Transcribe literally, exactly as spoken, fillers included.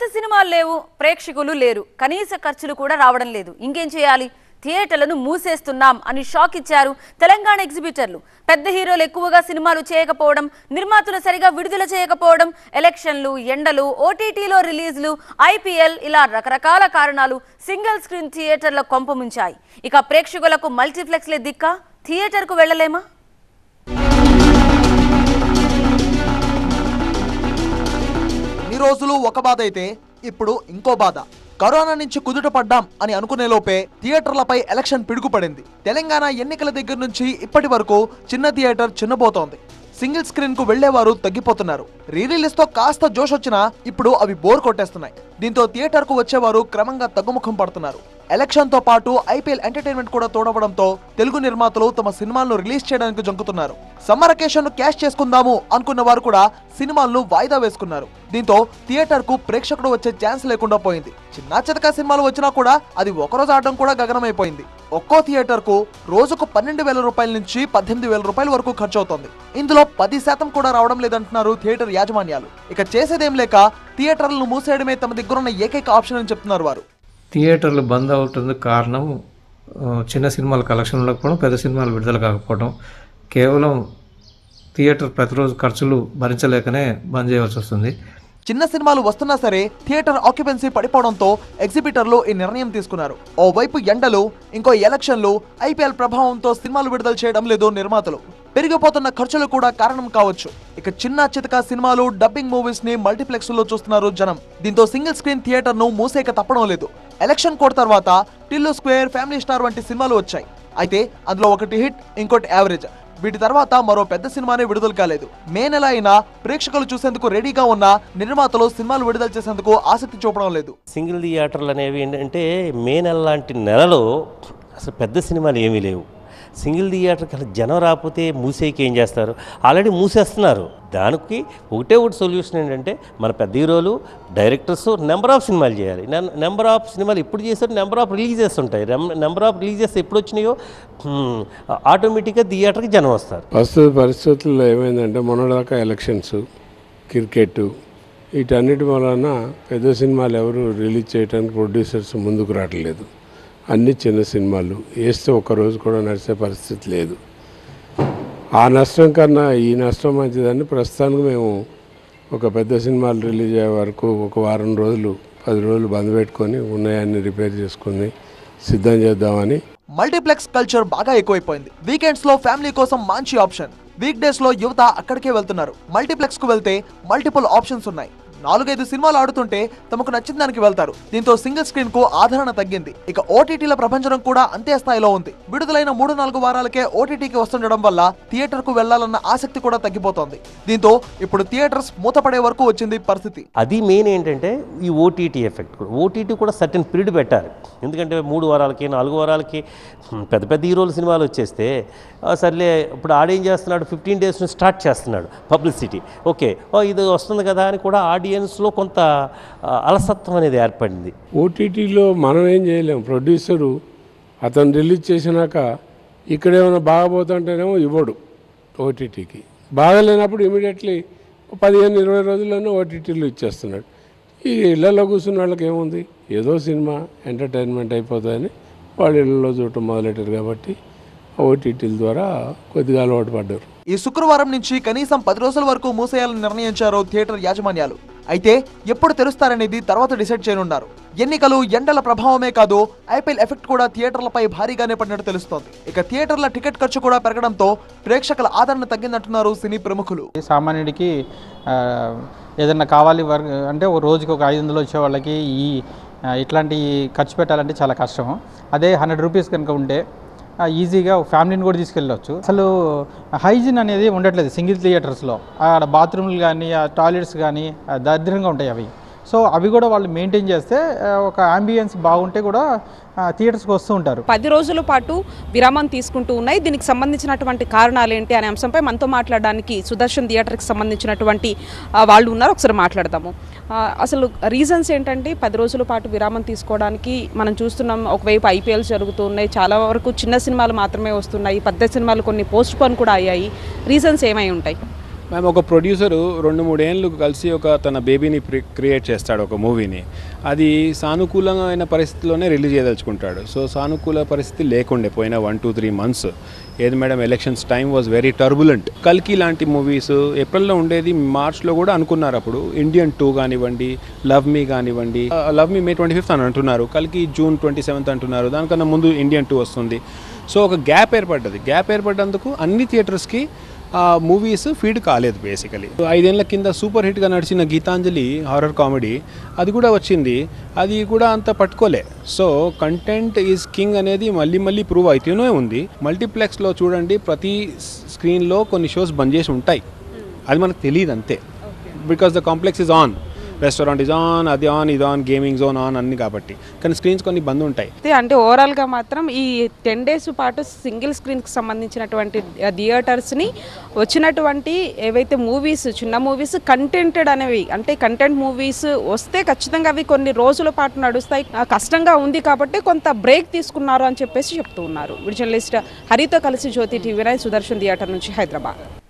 కొత్త సినిమాలు లేవు, ప్రేక్షకులు లేరు, కనీస ఖర్చులు కూడా రావడం లేదు. ఇంకేం చేయాలి? థియేటర్లను మూసేస్తున్నాం అని షాక్ ఇచ్చారు తెలంగాణ ఎగ్జిబిటర్లు. పెద్ద హీరోలు ఎక్కువగా సినిమాలు చేయకపోవడం, నిర్మాతలు సరిగా విడుదల చేయకపోవడం, ఎలక్షన్లు, ఎండలు, ఓటీటీలో రిలీజ్లు, ఐపీఎల్ ఇలా రకరకాల కారణాలు సింగిల్ స్క్రీన్ థియేటర్ల కొంపముంచాయి. ఇక ప్రేక్షకులకు మల్టీప్లెక్స్లే దిక్కా? థియేటర్కు వెళ్లలేమా? ఈ రోజులు ఒక బాధ అయితే ఇప్పుడు ఇంకో బాధ. కరోనా నుంచి కుదుట పడ్డాం అని అనుకునే లోపే థియేటర్లపై ఎలక్షన్ పిడుగుపడింది. తెలంగాణ ఎన్నికల దగ్గర నుంచి ఇప్పటి వరకు చిన్న థియేటర్ చిన్నబోతోంది. సింగిల్ స్క్రీన్ కు వెళ్లేవారు తగ్గిపోతున్నారు. రీ రిలీజ్ తో కాస్త జోష్ వచ్చినా ఇప్పుడు అవి బోర్ కొట్టేస్తున్నాయి. దీంతో థియేటర్ కు వచ్చేవారు క్రమంగా తగ్గుముఖం పడుతున్నారు. ఎలక్షన్ తో పాటు ఐపీఎల్ ఎంటర్టైన్మెంట్ కూడా తోడవడంతో తెలుగు నిర్మాతలు తమ సినిమాలను రిలీజ్ చేయడానికి జంకుతున్నారు. సమ్మర్ అకేషన్ ను క్యాష్ చేసుకుందాము అనుకున్న వారు కూడా సినిమాలను వాయిదా వేసుకున్నారు. దీంతో థియేటర్ కు ప్రేక్షకుడు వచ్చే ఛాన్స్ లేకుండా పోయింది. చిన్న చితకా సినిమాలు వచ్చినా కూడా అది ఒకరోజు ఆడడం కూడా గగనమైపోయింది. ఒక్కో థియేటర్ కు రోజుకు పన్నెండు వేల రూపాయల నుంచి పద్దెనిమిది వేల రూపాయల వరకు ఖర్చు అవుతుంది. ఇందులో పది శాతం కూడా రావడం లేదంటున్నారు థియేటర్ యాజమాన్యాలు. ఇక చేసేదేం లేక థియేటర్లను మూసేయడమే తమ దగ్గరున్న ఏకైక ఆప్షన్ అని చెప్తున్నారు వారు. థియేటర్లు బంద్ అవుతుంది కారణం చిన్న సినిమాల కలెక్షన్ ఉండకపోవడం, పెద్ద సినిమాలు విడుదల కాకపోవడం. కేవలం థియేటర్ ప్రతిరోజు ఖర్చులు భరించలేకనే బంద్ చేయవలసి వస్తుంది. చిన్న సినిమాలు వస్తున్నా సరే థియేటర్ ఆక్యుపెన్సీ పడిపోవడంతో ఎగ్జిబిటర్లు ఈ నిర్ణయం తీసుకున్నారు. ఓవైపు ఎండలు, ఇంకో ఎలక్షన్లు, ఐపీఎల్ ప్రభావంతో సినిమాలు విడుదల చేయడం లేదు నిర్మాతలు. పెరిగిపోతున్న ఖర్చులు కూడా కారణం కావచ్చు. ఇక చిన్న చితక సినిమాలు, డబ్బింగ్ మూవీస్ ని మల్టీప్లెక్స్ లో చూస్తున్నారు జనం. దీంతో సింగిల్ స్క్రీన్ థియేటర్ ను మూసేక తప్పడం లేదు. ఎలక్షన్ కోడ్ తర్వాత టిల్లు స్క్వేర్, ఫ్యామిలీ స్టార్ వంటి సినిమాలు వచ్చాయి. అయితే అందులో ఒకటి హిట్, ఇంకోటి యావరేజ్. వీటి తర్వాత మరో పెద్ద సినిమానే విడుదల కాలేదు. మే నెల అయినా ప్రేక్షకులు చూసేందుకు రెడీగా ఉన్న నిర్మాతలు సినిమాలు విడుదల చేసేందుకు ఆసక్తి చూపడం లేదు. సింగిల్ థియేటర్లు అనేవి ఏంటంటే మే నెల లాంటి నెలలో అసలు పెద్ద సినిమాలు ఏమీ లేవు. సింగిల్ థియేటర్కి అసలు జనం రాకపోతే మూసేకి ఏం చేస్తారు? ఆల్రెడీ మూసేస్తున్నారు. దానికి ఒకటే ఒకటి సొల్యూషన్ ఏంటంటే మన పెద్ద హీరోలు, డైరెక్టర్స్ నెంబర్ ఆఫ్ సినిమాలు చేయాలి. నెంబర్ ఆఫ్ సినిమాలు ఎప్పుడు చేస్తారు? నెంబర్ ఆఫ్ రిలీజెస్ ఉంటాయి. నెంబర్ ఆఫ్ రిలీజెస్ ఎప్పుడు వచ్చినాయో ఆటోమేటిక్గా థియేటర్కి జనం వస్తారు. ప్రస్తుత పరిస్థితుల్లో ఏమైందంటే మొన్నటిదాకా ఎలక్షన్స్, క్రికెట్, వీటన్నిటి వలన పెద్ద సినిమాలు ఎవరు రిలీజ్ చేయడానికి ప్రొడ్యూసర్స్ ముందుకు రావట్లేదు. అన్ని చిన్న సినిమాలు వేస్తే ఒక్కరోజు కూడా నడిచే పరిస్థితి లేదు. ఆ నష్టం కన్నా ఈ నష్టం మంచిదని ప్రస్తుతానికి మేము ఒక పెద్ద సినిమాలు రిలీజ్ అయ్యే వరకు ఒక వారం రోజులు పది రోజులు బంద్ పెట్టుకొని ఉన్నాయన్ని రిపేర్ చేసుకుని సిద్ధం చేద్దామని. మల్టీప్లెక్స్ కల్చర్ బాగా ఎక్కువైపోయింది. వీకెండ్స్ లో ఫ్యామిలీ కోసం మంచి ఆప్షన్. వీక్ డేస్ లో యువత అక్కడికే వెళ్తున్నారు. మల్టీప్లెక్స్ కు వెళ్తే మల్టిపుల్ ఆప్షన్స్ ఉన్నాయి. నాలుగైదు సినిమాలు ఆడుతుంటే తమకు నచ్చిన దానికి వెళ్తారు. దీంతో సింగిల్ స్క్రీన్ కు ఆదరణ తగ్గింది. ఇక ఓటీటీల ప్రపంచం కూడా అంతే స్థాయిలో ఉంది. విడుదలైన మూడు నాలుగు వారాలకే ఓటీటీకి వస్తుండడం వల్ల థియేటర్ కు వెళ్లాలన్న ఆసక్తి కూడా తగ్గిపోతోంది. దీంతో ఇప్పుడు థియేటర్స్ మూతపడే వరకు వచ్చింది పరిస్థితి. అది మెయిన్ ఏంటంటే ఈ ఓటీటీ ఎఫెక్ట్. ఓటీటీ కూడా సర్టెన్ పీరియడ్ పెట్టాలి. ఎందుకంటే మూడు వారాలకి నాలుగు వారాలకి పెద్ద పెద్ద హీరోల సినిమాలు వచ్చేస్తే సర్లే ఇప్పుడు ఆడేం చేస్తున్నాడు, ఫిఫ్టీన్ డేస్ నుంచి స్టార్ట్ చేస్తున్నాడు పబ్లిసిటీ. ఓకే ఇది వస్తుంది కదా అని కూడా ఆడియన్స్లో కొంత అలసత్వం అనేది ఏర్పడింది. ఓటీటీలో మనం ఏం చేయలేము. ప్రొడ్యూసరు అతను రిలీజ్ చేసినాక ఇక్కడేమైనా బాగపోతుంటేనేమో ఇవ్వడు ఓటీటీకి. బాగాలేనప్పుడు ఇమీడియట్లీ పదిహేను ఇరవై రోజుల్లోనే ఓటీటీలో ఇచ్చేస్తున్నాడు. ఈ ఇళ్లలో కూర్చున్న వాళ్ళకి ఏముంది, ఏదో సినిమా ఎంటర్టైన్మెంట్ అయిపోతుందని వాళ్ళు ఇళ్లలో చూడటం మొదలెట్టారు. కాబట్టి ఓటీటీల ద్వారా కొద్దిగా అలవాటు పడ్డారు. ఈ శుక్రవారం నుంచి కనీసం పది రోజుల వరకు మూసేయాలని నిర్ణయించారు థియేటర్ యాజమాన్యాలు. అయితే ఎప్పుడు తెరుస్తారనేది తర్వాత డిసైడ్ చేయనున్నారు. ఎన్నికలు, ఎండల ప్రభావమే కాదు ఐపీఎల్ ఎఫెక్ట్ కూడా థియేటర్లపై భారీగానే పడినట్టు తెలుస్తోంది. ఇక థియేటర్ల టికెట్ ఖర్చు కూడా పెరగడంతో ప్రేక్షకుల ఆదరణ తగ్గిందంటున్నారు సినీ ప్రముఖులు. సామాన్యుడికి ఏదన్నా కావాలి అంటే ఒక రోజుకి ఒక ఐదు వందలు వచ్చే వాళ్ళకి ఈ ఇట్లాంటి ఖర్చు పెట్టాలంటే చాలా కష్టము. అదే హండ్రెడ్ రూపీస్ కనుక ఉంటే ఈజీగా ఫ్యామిలీని కూడా తీసుకెళ్ళవచ్చు. అసలు హైజీన్ అనేది ఉండట్లేదు సింగిల్ థియేటర్స్లో. అక్కడ బాత్రూమ్లు కానీ, టాయిలెట్స్ కానీ దరిద్రంగా ఉంటాయి అవి. సో అవి కూడా వాళ్ళు మెయింటైన్ చేస్తే ఒక అంబియన్స్ బాగుంటే కూడా థియేటర్స్కి వస్తూ ఉంటారు. పది రోజుల పాటు విరామం తీసుకుంటూ ఉన్నాయి. దీనికి సంబంధించినటువంటి కారణాలు ఏంటి అనే అంశంపై మనతో మాట్లాడడానికి సుదర్శన్ థియేటర్కి సంబంధించినటువంటి వాళ్ళు ఉన్నారు. ఒకసారి మాట్లాడదాము. అసలు రీజన్స్ ఏంటంటే పది రోజుల పాటు విరామం తీసుకోవడానికి మనం చూస్తున్నాం. ఒకవైపు ఐపీఎల్ జరుగుతున్నాయి, చాలా వరకు చిన్న సినిమాలు మాత్రమే వస్తున్నాయి, పెద్ద సినిమాలు కొన్ని పోస్ట్ పోన్ కూడా అయ్యాయి. రీజన్స్ ఏమై ఉంటాయి? మేము ఒక ప్రొడ్యూసరు రెండు మూడేళ్ళు కలిసి ఒక తన బేబీని క్రియేట్ చేస్తాడు ఒక మూవీని. అది సానుకూలమైన పరిస్థితిలోనే రిలీజ్ చేయదలుచుకుంటాడు. సో సానుకూల పరిస్థితి లేకుండే పోయిన వన్ టూ త్రీ మంత్స్ ఏది madam, elections time was very turbulent. కల్కి లాంటి మూవీస్ ఏప్రిల్లో ఉండేది, మార్చ్లో కూడా అనుకున్నారు. అప్పుడు ఇండియన్ టూ కానివ్వండి, లవ్ మీ కానివ్వండి, love me May twenty fifth అని అంటున్నారు, కల్కి జూన్ ట్వంటీ సెవెంత్ అంటున్నారు, దానికన్నా ముందు ఇండియన్ టూ వస్తుంది. సో ఒక గ్యాప్ ఏర్పడ్డది. గ్యాప్ ఏర్పడ్డందుకు అన్ని థియేటర్స్కి మూవీస్ ఫీడ్ కాలేదు బేసికలీ. ఐదేళ్ల కింద సూపర్ హిట్గా నడిచిన గీతాంజలి హారర్ కామెడీ అది కూడా వచ్చింది, అది కూడా అంత పట్టుకోలే. సో కంటెంట్ ఈజ్ కింగ్ అనేది మళ్ళీ మళ్ళీ ప్రూవ్ అవుతూనే ఉంది. మల్టీప్లెక్స్లో చూడండి, ప్రతి స్క్రీన్లో కొన్ని షోస్ బంద్ చేసి ఉంటాయి, అది మనకు తెలియదు అంతే. Because the complex is on, restaurant is on, అది ఆన్, ఇది ఆన్, గేమింగ్ జోన్ ఆన్ అన్ని కాబట్టి, కానీ స్క్రీన్స్ కొన్ని బంద్ ఉంటాయి. అంటే ఓవరాల్గా మాత్రం ఈ టెన్ డేస్ పాటు సింగిల్ స్క్రీన్కి సంబంధించినటువంటి థియేటర్స్ని వచ్చినటువంటి ఏవైతే మూవీస్, చిన్న మూవీస్ కంటెంటెడ్ అనేవి, అంటే కంటెంట్ మూవీస్ వస్తే ఖచ్చితంగా అవి కొన్ని రోజుల పాటు నడుస్తాయి, కష్టంగా ఉంది కాబట్టి కొంత బ్రేక్ తీసుకున్నారు అని చెప్పేసి చెప్తూ ఉన్నారు. జర్నలిస్ట్ హరితో కలిసి Jyothi TV nine Sudarshan theatre నుంచి హైదరాబాద్.